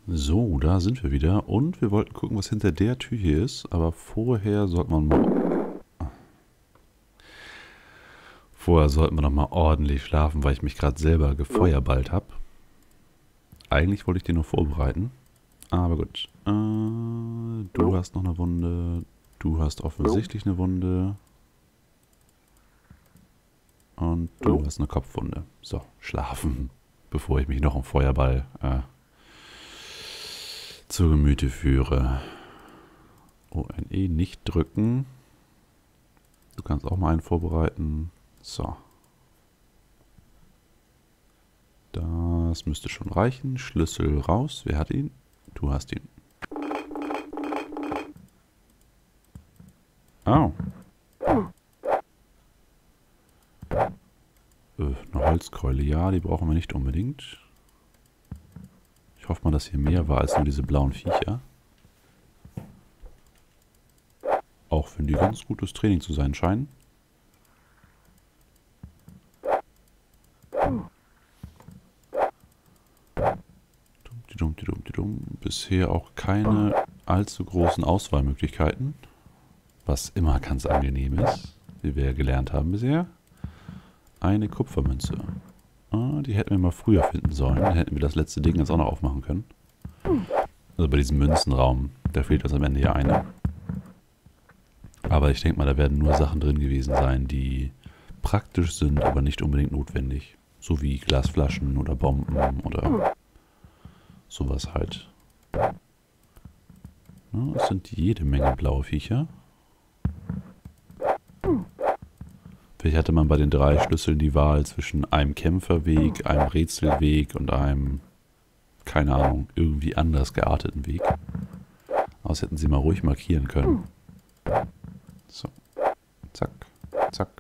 So, da sind wir wieder. Und wir wollten gucken, was hinter der Tür hier ist. Aber vorher sollten wir noch mal ordentlich schlafen, weil ich mich gerade selber gefeuerballt habe. Eigentlich wollte ich den nur vorbereiten. Aber gut. Du hast noch eine Wunde. Du hast offensichtlich eine Wunde. Und du hast eine Kopfwunde. So, schlafen. Bevor ich mich noch im Feuerball zu Gemüte führe. ONE nicht drücken. Du kannst auch mal einen vorbereiten. So. Das müsste schon reichen. Schlüssel raus. Wer hat ihn? Du hast ihn. Oh. Eine Holzkeule. Ja, die brauchen wir nicht unbedingt. Ich hoffe mal, dass hier mehr war als nur diese blauen Viecher. Auch wenn die ganz gutes Training zu sein scheinen. Bisher auch keine allzu großen Auswahlmöglichkeiten. Was immer ganz angenehm ist, wie wir ja gelernt haben bisher. Eine Kupfermünze. Die hätten wir mal früher finden sollen. Dann hätten wir das letzte Ding jetzt auch noch aufmachen können. Also bei diesem Münzenraum. Da fehlt uns am Ende ja eine. Aber ich denke mal, da werden nur Sachen drin gewesen sein, die praktisch sind, aber nicht unbedingt notwendig. So wie Glasflaschen oder Bomben oder sowas halt. Ja, es sind jede Menge blaue Viecher. Vielleicht hatte man bei den 3 Schlüsseln die Wahl zwischen einem Kämpferweg, einem Rätselweg und einem, keine Ahnung, irgendwie anders gearteten Weg. Aber das hätten sie mal ruhig markieren können. So. Zack, zack.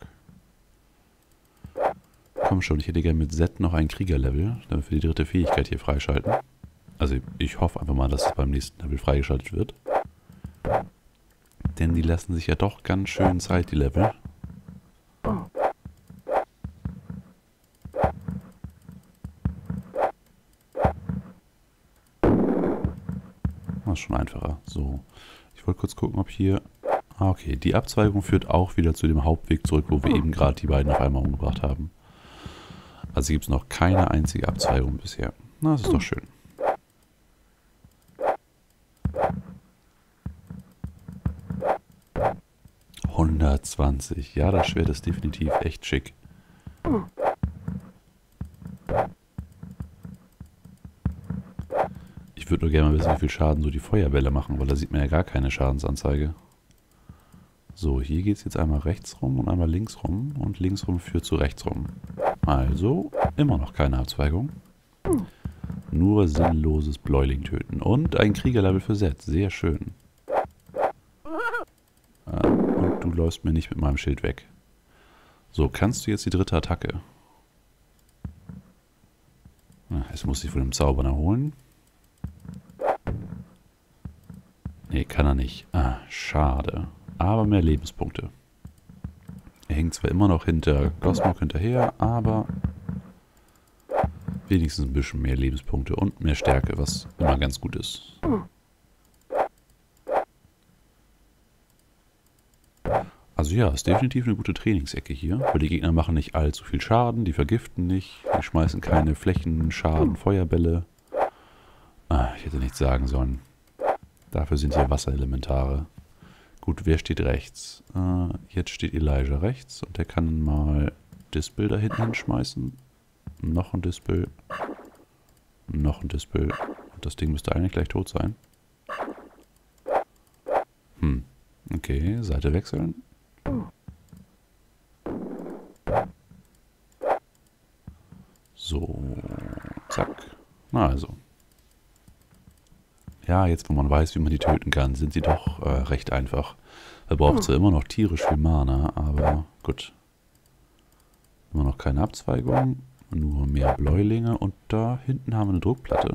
Komm schon, ich hätte gerne mit Z noch ein Kriegerlevel, damit wir die 3. Fähigkeit hier freischalten. Also ich hoffe einfach mal, dass es beim nächsten Level freigeschaltet wird. Denn die lassen sich ja doch ganz schön Zeit, die Level. Das ist schon einfacher. So, ich wollte kurz gucken, ob hier... okay, die Abzweigung führt auch wieder zu dem Hauptweg zurück, wo wir eben gerade die beiden auf einmal umgebracht haben. Also gibt es noch keine einzige Abzweigung bisher. Na, das ist doch schön. $120. Ja, das Schwert ist definitiv echt schick. Ich würde nur gerne mal wissen, wie viel Schaden so die Feuerbälle machen, weil da sieht man ja gar keine Schadensanzeige. So, hier geht es jetzt einmal rechts rum und einmal links rum. Und links rum führt zu rechts rum. Also, immer noch keine Abzweigung. Nur sinnloses Bläuling töten. Und ein Kriegerlevel für Set. Sehr schön. Und du läufst mir nicht mit meinem Schild weg. So, kannst du jetzt die 3. Attacke? Jetzt muss ich von dem Zaubern erholen. Nee, kann er nicht. Schade. Aber mehr Lebenspunkte. Er hängt zwar immer noch hinter Gosmog hinterher, aber wenigstens ein bisschen mehr Lebenspunkte und mehr Stärke, was immer ganz gut ist. Also ja, ist definitiv eine gute Trainingsecke hier, weil die Gegner machen nicht allzu viel Schaden, die vergiften nicht, die schmeißen keine Flächenschaden, Feuerbälle. Ich hätte nichts sagen sollen. Dafür sind hier Wasserelementare. Gut, wer steht rechts? Jetzt steht Elijah rechts und der kann mal Dispel da hinten hinschmeißen. Noch ein Dispel. Noch ein Dispel. Und das Ding müsste eigentlich gleich tot sein. Okay, Seite wechseln. So, zack. Na also. Ja, jetzt wo man weiß, wie man die töten kann, sind sie doch recht einfach. Er braucht zwar immer noch tierisch viel Mana, aber gut. Immer noch keine Abzweigung, nur mehr Bläulinge und da hinten haben wir eine Druckplatte,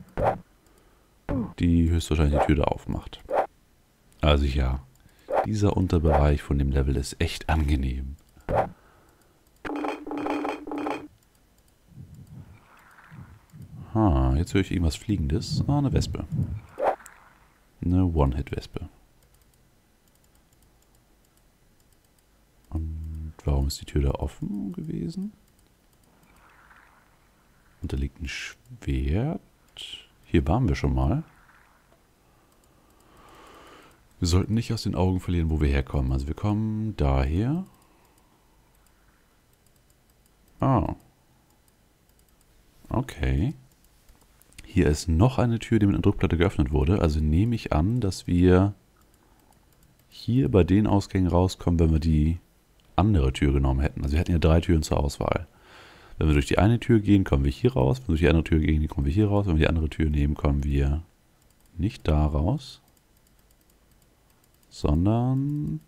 die höchstwahrscheinlich die Tür da aufmacht. Also ja, dieser Unterbereich von dem Level ist echt angenehm. jetzt höre ich irgendwas Fliegendes. Ah, eine Wespe. Eine One-Hit-Wespe. Und warum ist die Tür da offen gewesen? Und da liegt ein Schwert. Hier waren wir schon mal. Wir sollten nicht aus den Augen verlieren, wo wir herkommen. Also wir kommen daher. Ah. Okay. Hier ist noch eine Tür, die mit einer Druckplatte geöffnet wurde. Also nehme ich an, dass wir hier bei den Ausgängen rauskommen, wenn wir die andere Tür genommen hätten. Also wir hätten ja 3 Türen zur Auswahl. Wenn wir durch die eine Tür gehen, kommen wir hier raus. Wenn wir durch die andere Tür gehen, kommen wir hier raus. Wenn wir die andere Tür nehmen, kommen wir nicht da raus, sondern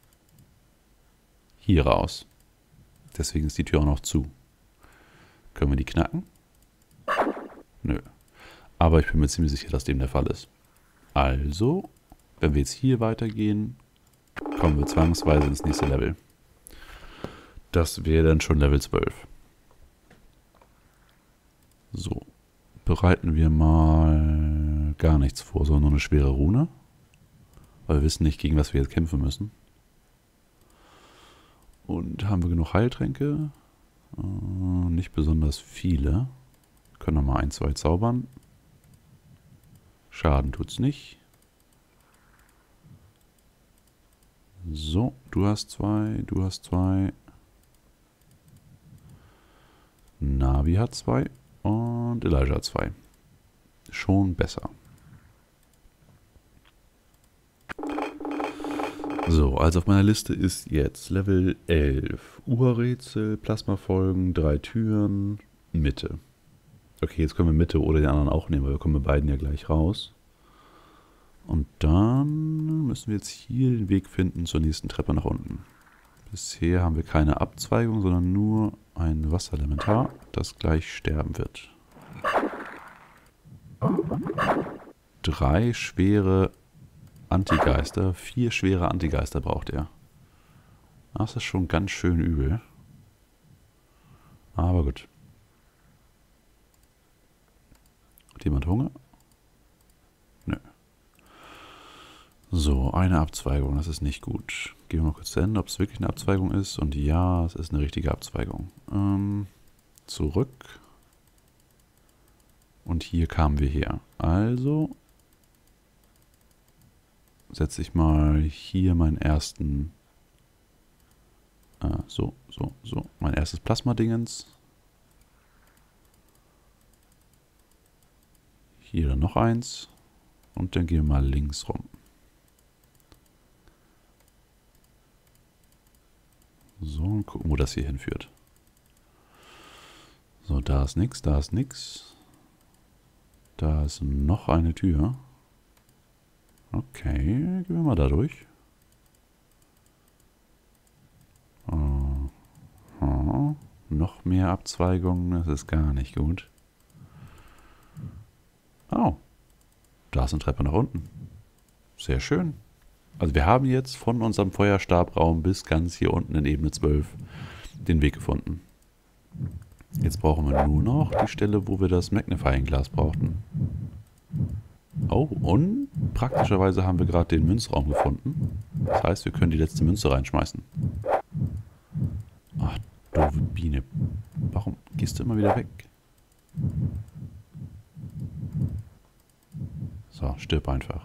hier raus. Deswegen ist die Tür auch noch zu. Können wir die knacken? Nö. Aber ich bin mir ziemlich sicher, dass dem der Fall ist. Also, wenn wir jetzt hier weitergehen, kommen wir zwangsweise ins nächste Level. Das wäre dann schon Level 12. So, bereiten wir mal gar nichts vor, sondern nur eine schwere Rune. Weil wir wissen nicht, gegen was wir jetzt kämpfen müssen. Und haben wir genug Heiltränke? Nicht besonders viele. Können wir mal 1, 2 zaubern. Schaden tut's nicht. So, du hast 2, du hast 2. Navi hat 2 und Elijah hat 2. Schon besser. So, also auf meiner Liste ist jetzt Level 11. Urrätsel, Plasmafolgen, 3 Türen, Mitte. Okay, jetzt können wir Mitte oder den anderen auch nehmen, weil wir kommen mit beiden ja gleich raus. Und dann müssen wir jetzt hier den Weg finden zur nächsten Treppe nach unten. Bisher haben wir keine Abzweigung, sondern nur ein Wasserelementar, das gleich sterben wird. 3 schwere Antigeister, 4 schwere Antigeister braucht er. Das ist schon ganz schön übel. Aber gut. Hat jemand Hunger? Nö. So, eine Abzweigung, das ist nicht gut. Gehen wir mal kurz zu Ende, ob es wirklich eine Abzweigung ist. Und ja, es ist eine richtige Abzweigung. Zurück. Und hier kamen wir her. Also setze ich mal hier meinen ersten... so. Mein erstes Plasma-Dingens. Hier dann noch eins. Und dann gehen wir mal links rum. So, und gucken, wo das hier hinführt. So, da ist nichts, da ist nichts. Da ist noch eine Tür. Okay, gehen wir mal da durch. Noch mehr Abzweigungen, das ist gar nicht gut. Oh, da ist eine Treppe nach unten. Sehr schön. Also wir haben jetzt von unserem Feuerstabraum bis ganz hier unten in Ebene 12 den Weg gefunden. Jetzt brauchen wir nur noch die Stelle, wo wir das Magnifying Glas brauchten. Oh, und praktischerweise haben wir gerade den Münzraum gefunden. Das heißt, wir können die letzte Münze reinschmeißen. Ach, doofe Biene. Warum gehst du immer wieder weg? So, stirb einfach.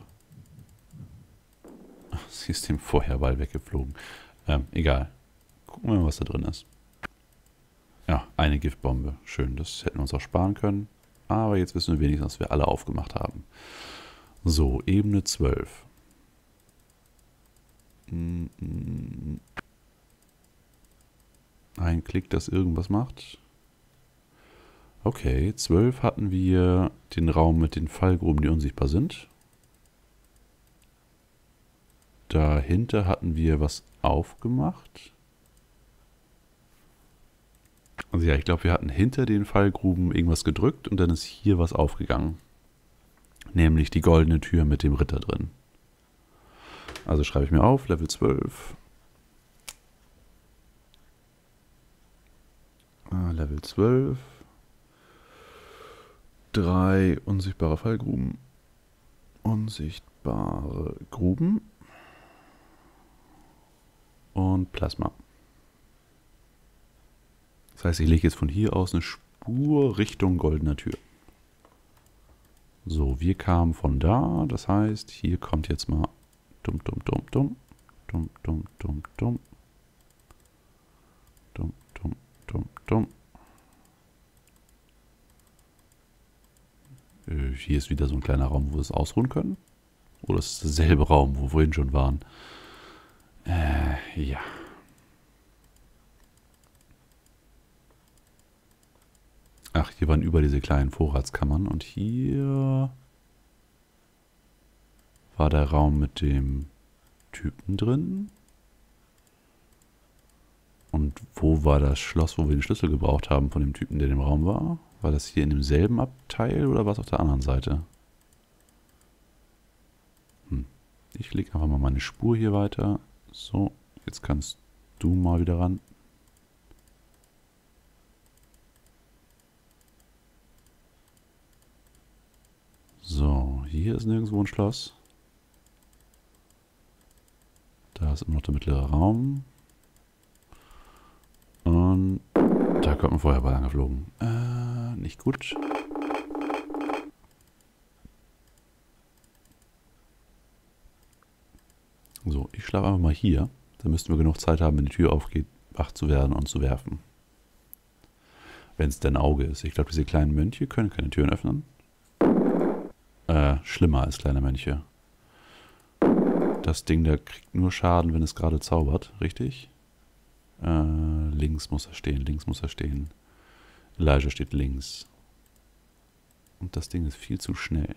Sie ist dem Feuerball weggeflogen. Egal. Gucken wir mal, was da drin ist. Ja, eine Giftbombe. Schön, das hätten wir uns auch sparen können. Aber jetzt wissen wir wenigstens, dass wir alle aufgemacht haben. So, Ebene 12. Ein Klick, das irgendwas macht. Okay, 12 hatten wir den Raum mit den Fallgruben, die unsichtbar sind. Dahinter hatten wir was aufgemacht. Also ja, ich glaube, wir hatten hinter den Fallgruben irgendwas gedrückt und dann ist hier was aufgegangen. Nämlich die goldene Tür mit dem Ritter drin. Also schreibe ich mir auf, Level 12. Level 12. 3 unsichtbare Fallgruben. Unsichtbare Gruben. Und Plasma. Das heißt, ich lege jetzt von hier aus eine Spur Richtung goldener Tür. So, wir kamen von da. Das heißt, hier kommt jetzt mal dumm, dumm, dumm, dumm. Dumm, dumm, dumm, dumm. Dumm, dumm, dumm, dumm. Hier ist wieder so ein kleiner Raum, wo wir es ausruhen können. Oder ist es derselbe Raum, wo wir vorhin schon waren? Ja. Ach, hier waren über diese kleinen Vorratskammern. Und hier war der Raum mit dem Typen drin. Und wo war das Schloss, wo wir den Schlüssel gebraucht haben von dem Typen, der im Raum war? War das hier in demselben Abteil oder war es auf der anderen Seite? Ich lege einfach mal meine Spur hier weiter. So, jetzt kannst du mal wieder ran. So, hier ist nirgendwo ein Schloss. Da ist immer noch der mittlere Raum. Und da kommt ein Feuerball angeflogen. Nicht gut. So, ich schlafe einfach mal hier. Dann müssten wir genug Zeit haben, wenn die Tür aufgeht, wach zu werden und zu werfen. Wenn es denn ein Auge ist. Ich glaube, diese kleinen Mönche können keine Türen öffnen. Schlimmer als kleine Mönche. Das Ding da kriegt nur Schaden, wenn es gerade zaubert, richtig? Links muss er stehen, links muss er stehen. Elijah steht links. Und das Ding ist viel zu schnell.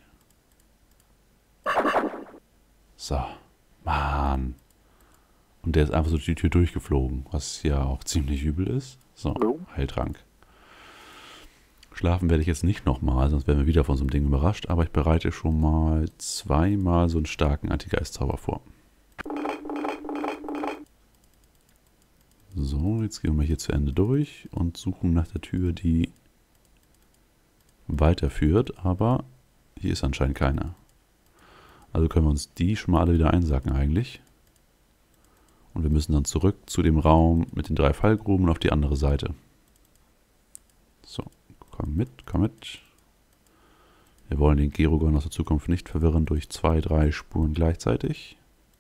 So. Mann. Und der ist einfach so durch die Tür durchgeflogen, was ja auch ziemlich übel ist. So, Heiltrank. Schlafen werde ich jetzt nicht nochmal, sonst werden wir wieder von so einem Ding überrascht. Aber ich bereite schon mal 2-mal so einen starken Antigeist-Zauber vor. So, jetzt gehen wir hier zu Ende durch und suchen nach der Tür, die weiterführt. Aber hier ist anscheinend keine. Also können wir uns die schon mal alle wieder einsacken eigentlich. Und wir müssen dann zurück zu dem Raum mit den 3 Fallgruben auf die andere Seite. So, komm mit, komm mit. Wir wollen den Gerugon aus der Zukunft nicht verwirren durch 2, 3 Spuren gleichzeitig.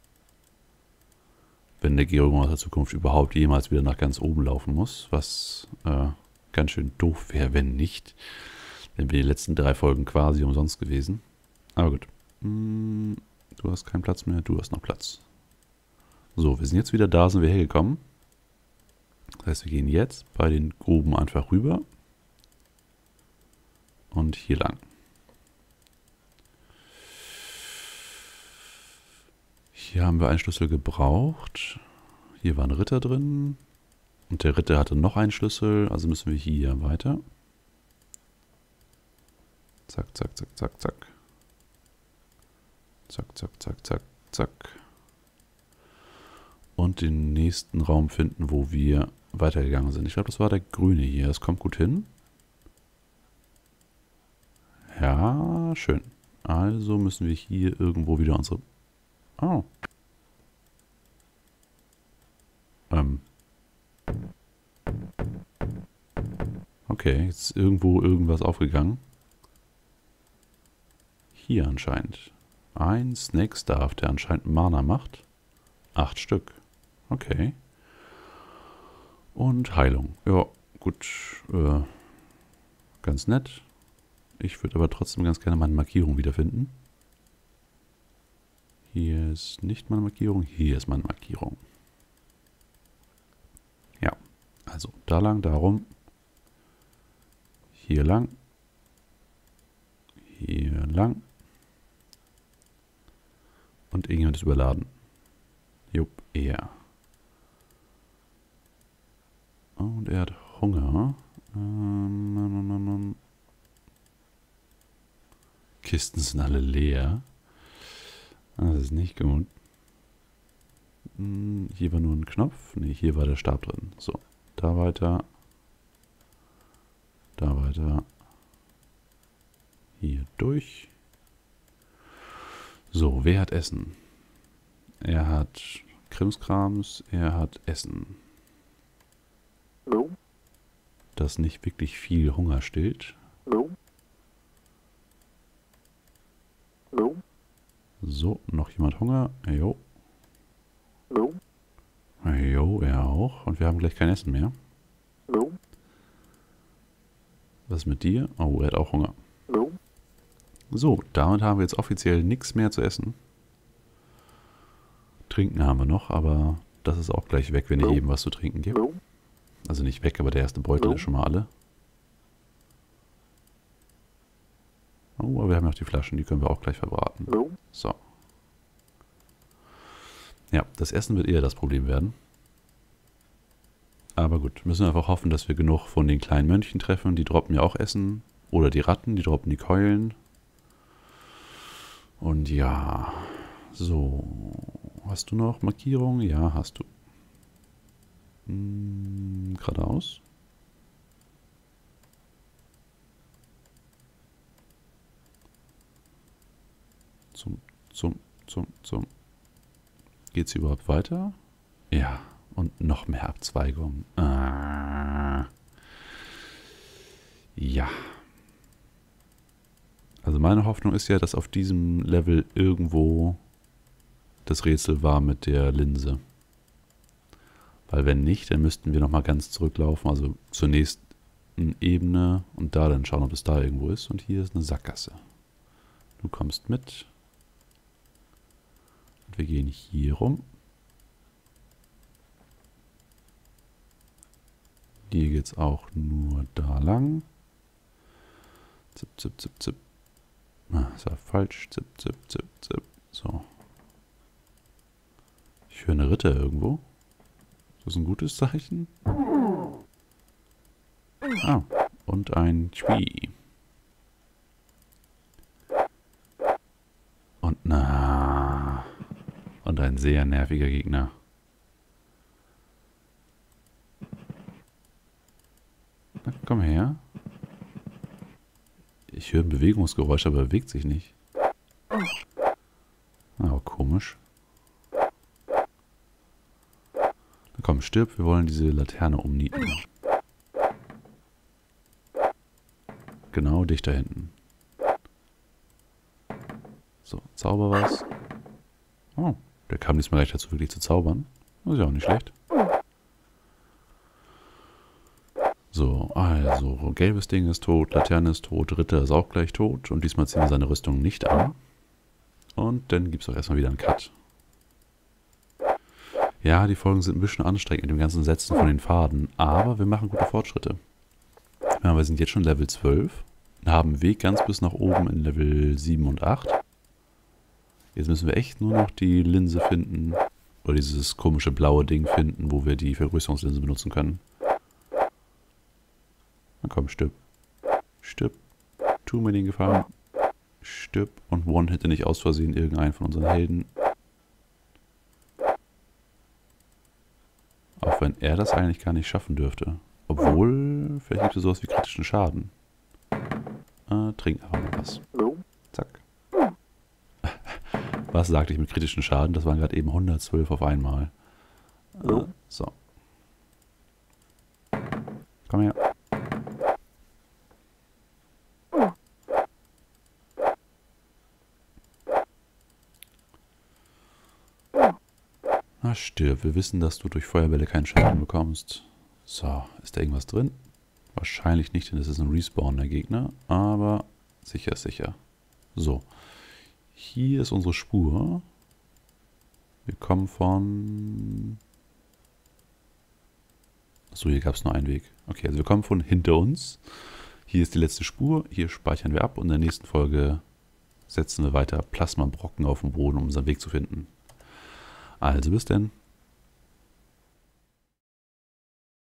Wenn der Gerugon aus der Zukunft überhaupt jemals wieder nach ganz oben laufen muss, was ganz schön doof wäre, wenn nicht. Dann wären die letzten 3 Folgen quasi umsonst gewesen. Aber gut. Du hast keinen Platz mehr, du hast noch Platz. So, wir sind jetzt wieder da, sind wir hergekommen. Das heißt, wir gehen jetzt bei den Gruben einfach rüber. Und hier lang. Hier haben wir einen Schlüssel gebraucht. Hier war ein Ritter drin. Und der Ritter hatte noch einen Schlüssel, also müssen wir hier weiter. Zack, zack, zack, zack, zack. Zack, zack, zack, zack, zack. Und den nächsten Raum finden, wo wir weitergegangen sind. Ich glaube, das war der grüne hier. Das kommt gut hin. Ja, schön. Also müssen wir hier irgendwo wieder unsere... Oh. Okay, jetzt ist irgendwo irgendwas aufgegangen. Hier anscheinend. Ein Snake Staff, der anscheinend Mana macht. 8 Stück. Okay. Und Heilung. Ja, gut. Ganz nett. Ich würde aber trotzdem ganz gerne meine Markierung wiederfinden. Hier ist nicht meine Markierung. Hier ist meine Markierung. Ja. Also da lang, darum. Hier lang. Hier lang. Und irgendjemand ist überladen. Jupp, er. Und er hat Hunger. Kisten sind alle leer. Das ist nicht gut. Hier war nur ein Knopf. Ne, hier war der Stab drin. So, da weiter. Da weiter. hier durch. So, wer hat Essen? Er hat Krimskrams, er hat Essen. Das nicht wirklich viel Hunger stillt. So, noch jemand Hunger? Jo. Jo, er auch. Und wir haben gleich kein Essen mehr. Was ist mit dir? Oh, er hat auch Hunger. So, damit haben wir jetzt offiziell nichts mehr zu essen. Trinken haben wir noch, aber das ist auch gleich weg, wenn ich eben was zu trinken gebe. Also nicht weg, aber der erste Beutel ist schon mal alle. Oh, aber wir haben noch die Flaschen, die können wir auch gleich verbraten. So. Ja, das Essen wird eher das Problem werden. Aber gut, müssen wir einfach hoffen, dass wir genug von den kleinen Mönchen treffen. Die droppen ja auch Essen. Oder die Ratten, die droppen die Keulen. Und ja, so. Hast du noch Markierungen? Ja, hast du. Geradeaus. Zum. Geht's hier überhaupt weiter? Ja, und noch mehr Abzweigungen. Ja. Also meine Hoffnung ist ja, dass auf diesem Level irgendwo das Rätsel war mit der Linse. Weil wenn nicht, dann müssten wir nochmal ganz zurücklaufen, also zur nächsten Ebene und da dann schauen, ob es da irgendwo ist. Und hier ist eine Sackgasse. Du kommst mit. Und wir gehen hier rum. Hier geht es auch nur da lang. Zip, zip, zip, zip. Ah, ist ja falsch. Zip, zip, zip, zip. So. Ich höre eine Ritter irgendwo. Ist das ein gutes Zeichen? Ah, und ein Chwi. Und und ein sehr nerviger Gegner. Na, komm her. Ich höre ein Bewegungsgeräusch, aber er bewegt sich nicht. Ah, komisch. Na komm, stirb, wir wollen diese Laterne umnieten. Genau dich da hinten. So, zauber was. Oh, der kam diesmal gleich dazu, wirklich zu zaubern. Das ist ja auch nicht schlecht. So, also, gelbes Ding ist tot, Laterne ist tot, Ritter ist auch gleich tot. Und diesmal ziehen wir seine Rüstung nicht an. Und dann gibt es auch erstmal wieder einen Cut. Ja, die Folgen sind ein bisschen anstrengend mit dem ganzen Setzen von den Faden. Aber wir machen gute Fortschritte. Ja, wir sind jetzt schon Level 12. Haben einen Weg ganz bis nach oben in Level 7 und 8. Jetzt müssen wir echt nur noch die Linse finden. Oder dieses komische blaue Ding finden, wo wir die Vergrößerungslinse benutzen können. Na komm, stirb. Stirb. Tu mir den Gefallen. Stirb und one-hitte nicht aus Versehen irgendeinen von unseren Helden. Auch wenn er das eigentlich gar nicht schaffen dürfte. Obwohl, vielleicht gibt es sowas wie kritischen Schaden. Trink einfach mal was. Zack. Was sagte ich mit kritischen Schaden? Das waren gerade eben 112 auf einmal. So. Komm her. Na, stirb. Wir wissen, dass du durch Feuerbälle keinen Schaden bekommst. So, ist da irgendwas drin? Wahrscheinlich nicht, denn es ist ein respawnender Gegner. Aber sicher ist sicher. So. Hier ist unsere Spur. Wir kommen von... Achso, hier gab es nur einen Weg. Okay, also wir kommen von hinter uns. Hier ist die letzte Spur. Hier speichern wir ab und in der nächsten Folge setzen wir weiter Plasmabrocken auf den Boden, um unseren Weg zu finden. Also bis denn.